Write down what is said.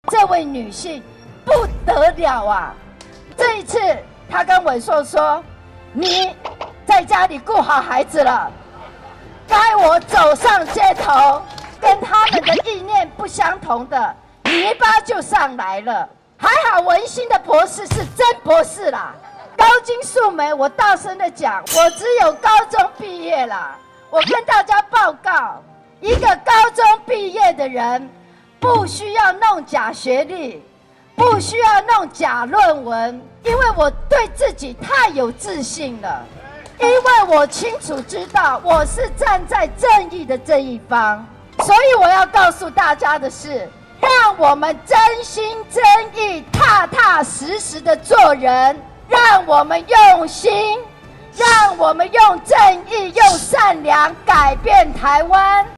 这位女性不得了啊！这一次，她跟伟硕说：“你在家里顾好孩子了，该我走上街头，跟他们的意念不相同的泥巴就上来了。还好文心的博士是真博士啦。高金素梅，我大声的讲，我只有高中毕业啦。我跟大家报告，一个高中毕业的人，不需要弄假学历，不需要弄假论文，因为我对自己太有自信了。因为我清楚知道我是站在正义的这一方，所以我要告诉大家的是，让我们真心真意、踏踏实实的做人，让我们用心，让我们用正义、用善良改变台湾。